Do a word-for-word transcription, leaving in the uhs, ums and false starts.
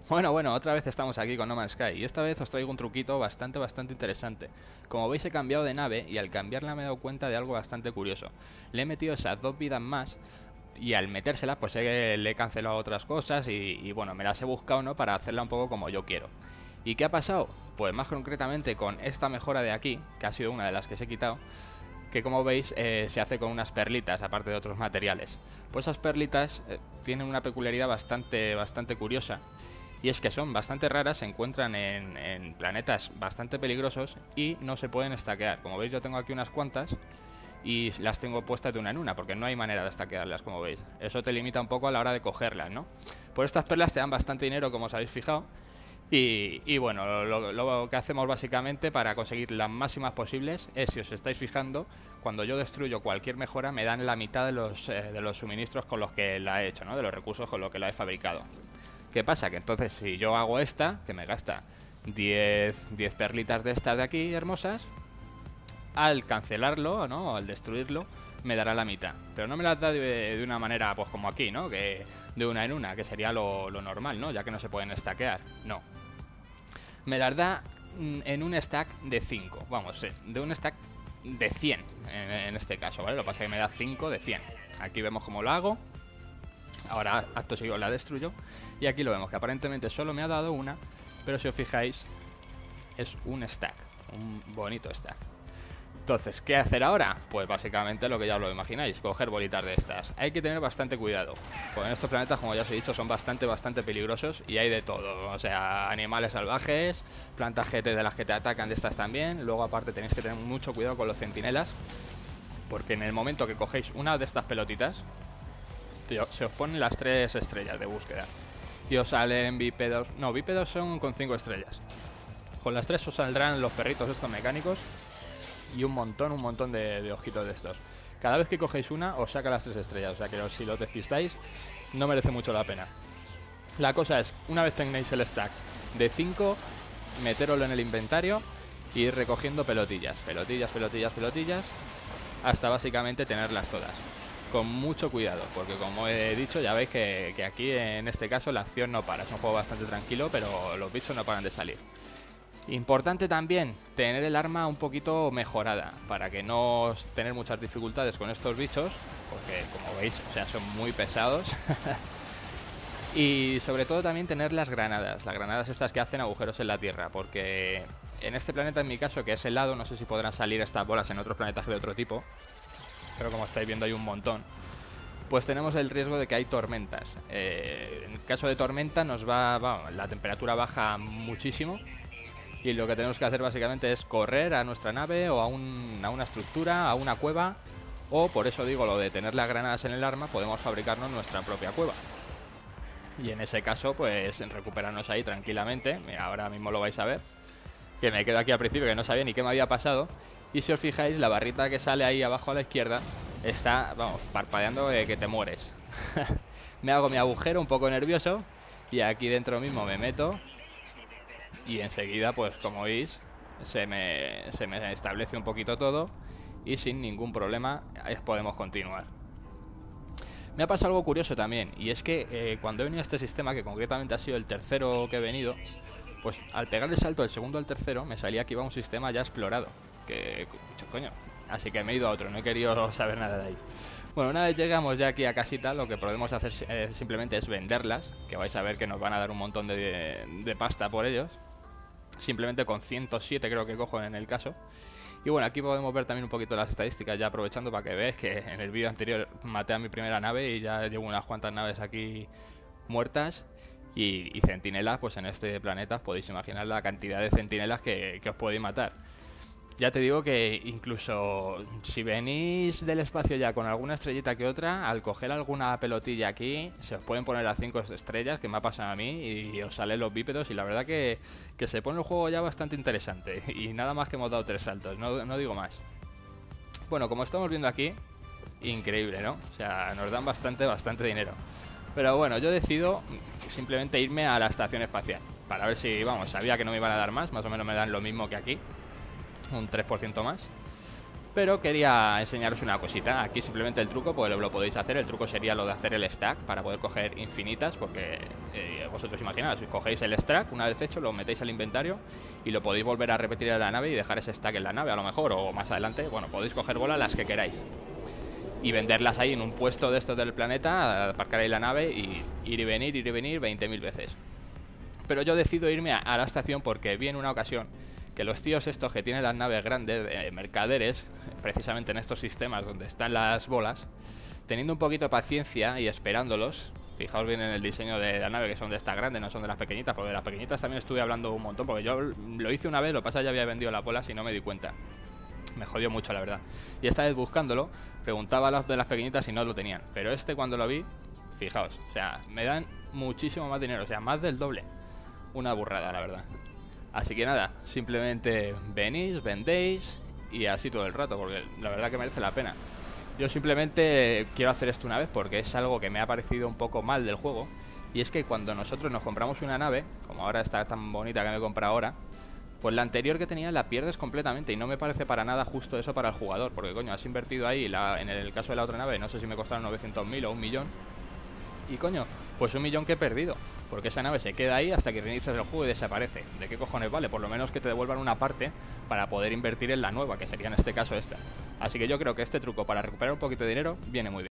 Bueno, bueno, otra vez estamos aquí con No Man's Sky y esta vez os traigo un truquito bastante, bastante interesante. Como veis he cambiado de nave y al cambiarla me he dado cuenta de algo bastante curioso. Le he metido esas dos vidas más y al metérselas pues he, le he cancelado otras cosas y, y bueno, me las he buscado, ¿no?, para hacerla un poco como yo quiero. ¿Y qué ha pasado? Pues más concretamente con esta mejora de aquí, que ha sido una de las que se he quitado, que como veis eh, se hace con unas perlitas aparte de otros materiales. Pues esas perlitas eh, tienen una peculiaridad bastante, bastante curiosa. Y es que son bastante raras, se encuentran en, en planetas bastante peligrosos y no se pueden stackear. Como veis yo tengo aquí unas cuantas y las tengo puestas de una en una porque no hay manera de stackearlas, como veis. Eso te limita un poco a la hora de cogerlas, ¿no? Por estas perlas te dan bastante dinero, como os habéis fijado. Y, y bueno, lo, lo que hacemos básicamente para conseguir las máximas posibles es, si os estáis fijando, cuando yo destruyo cualquier mejora me dan la mitad de los, eh, de los suministros con los que la he hecho, ¿no?, de los recursos con los que la he fabricado. ¿Qué pasa? Que entonces si yo hago esta, que me gasta diez, diez perlitas de estas de aquí hermosas, al cancelarlo, ¿no?, al destruirlo, me dará la mitad. Pero no me las da de, de una manera pues como aquí, ¿no?, que de una en una, que sería lo, lo normal, ¿no?, ya que no se pueden stackear. No. Me las da en un stack de cinco, vamos, de un stack de cien en, en este caso, ¿vale? Lo que pasa es que me da cinco de cien. Aquí vemos cómo lo hago. Ahora acto seguido la destruyo y aquí lo vemos que aparentemente solo me ha dado una, pero si os fijáis es un stack, un bonito stack. Entonces, ¿qué hacer ahora? Pues básicamente lo que ya os lo imagináis, coger bolitas de estas. Hay que tener bastante cuidado, porque en estos planetas, como ya os he dicho, son bastante, bastante peligrosos y hay de todo. O sea, animales salvajes, plantas G T de las que te atacan, de estas también. Luego aparte tenéis que tener mucho cuidado con los centinelas, porque en el momento que cogéis una de estas pelotitas, tío, se os ponen las tres estrellas de búsqueda y os salen bípedos. No, bípedos son con cinco estrellas. Con las tres os saldrán los perritos estos mecánicos y un montón, un montón de, de ojitos de estos. Cada vez que cogéis una os saca las tres estrellas, o sea que si lo despistáis no merece mucho la pena. La cosa es, una vez tengáis el stack de cinco, metéroslo en el inventario y ir recogiendo pelotillas, pelotillas, pelotillas, pelotillas, hasta básicamente tenerlas todas. Con mucho cuidado, porque como he dicho, ya veis que, que aquí en este caso la acción no para. Es un juego bastante tranquilo, pero los bichos no paran de salir. Importante también tener el arma un poquito mejorada, para que no tener muchas dificultades con estos bichos, porque como veis, o sea, son muy pesados. Y sobre todo también tener las granadas, las granadas estas que hacen agujeros en la tierra, porque en este planeta, en mi caso, que es helado, no sé si podrán salir estas bolas en otros planetas de otro tipo, pero como estáis viendo hay un montón, pues tenemos el riesgo de que hay tormentas. Eh, en caso de tormenta nos va, va, la temperatura baja muchísimo y lo que tenemos que hacer básicamente es correr a nuestra nave o a, un, a una estructura, a una cueva, o por eso digo lo de tener las granadas en el arma, podemos fabricarnos nuestra propia cueva. Y en ese caso pues recuperarnos ahí tranquilamente. Mira, ahora mismo lo vais a ver, que me quedo aquí al principio que no sabía ni qué me había pasado. Y si os fijáis, la barrita que sale ahí abajo a la izquierda está, vamos, parpadeando de que te mueres. Me hago mi agujero un poco nervioso y aquí dentro mismo me meto y enseguida, pues como veis, se me, se me establece un poquito todo y sin ningún problema podemos continuar. Me ha pasado algo curioso también, y es que eh, cuando he venido a este sistema, que concretamente ha sido el tercero que he venido, pues al pegar el salto del segundo al tercero me salía que iba a un sistema ya explorado. Que, coño, así que me he ido a otro, no he querido saber nada de ahí. Bueno, una vez llegamos ya aquí a casita, lo que podemos hacer eh, simplemente es venderlas, que vais a ver que nos van a dar un montón de, de, de pasta por ellos. Simplemente con ciento siete creo que cojo en el caso. Y bueno, aquí podemos ver también un poquito las estadísticas, ya aprovechando para que veáis que en el vídeo anterior maté a mi primera nave y ya llevo unas cuantas naves aquí muertas. Y, y centinelas, pues en este planeta podéis imaginar la cantidad de centinelas que, que os podéis matar. Ya te digo que incluso si venís del espacio ya con alguna estrellita que otra, al coger alguna pelotilla aquí, se os pueden poner las cinco estrellas, que me ha pasado a mí, y os salen los bípedos, y la verdad que, que se pone el juego ya bastante interesante. Y nada más que hemos dado tres saltos, no, no digo más. Bueno, como estamos viendo aquí, increíble, ¿no? O sea, nos dan bastante, bastante dinero. Pero bueno, yo decido simplemente irme a la estación espacial, para ver si, vamos, sabía que no me iban a dar más, más o menos me dan lo mismo que aquí, un tres por ciento más. Pero quería enseñaros una cosita. Aquí simplemente el truco, pues lo podéis hacer. El truco sería lo de hacer el stack para poder coger infinitas, porque eh, vosotros imaginaos, cogéis el stack, una vez hecho, lo metéis al inventario y lo podéis volver a repetir en la nave y dejar ese stack en la nave a lo mejor, o más adelante. Bueno, podéis coger bolas las que queráis y venderlas ahí en un puesto de estos del planeta, aparcar ahí la nave y ir y venir, ir y venir veinte mil veces. Pero yo decido irme a, a la estación porque vi en una ocasión que los tíos estos que tienen las naves grandes, eh, mercaderes, precisamente en estos sistemas donde están las bolas, teniendo un poquito de paciencia y esperándolos, fijaos bien en el diseño de la nave, que son de estas grandes, no son de las pequeñitas, porque de las pequeñitas también estuve hablando un montón, porque yo lo hice una vez, lo que pasa es que ya había vendido las bolas y no me di cuenta. Me jodió mucho, la verdad. Y esta vez buscándolo, preguntaba a los de las pequeñitas si no lo tenían. Pero este, cuando lo vi, fijaos, o sea, me dan muchísimo más dinero, o sea, más del doble. Una burrada, la verdad. Así que nada, simplemente venís, vendéis y así todo el rato, porque la verdad que merece la pena. Yo simplemente quiero hacer esto una vez porque es algo que me ha parecido un poco mal del juego. Y es que cuando nosotros nos compramos una nave, como ahora esta tan bonita que me he comprado ahora, pues la anterior que tenía la pierdes completamente. Y no me parece para nada justo eso para el jugador, porque coño, has invertido ahí, la, en el caso de la otra nave, no sé si me costaron novecientos mil o un millón. Y coño, pues un millón que he perdido, porque esa nave se queda ahí hasta que reinicias el juego y desaparece. ¿De qué cojones vale? Por lo menos que te devuelvan una parte para poder invertir en la nueva, que sería en este caso esta. Así que yo creo que este truco para recuperar un poquito de dinero viene muy bien.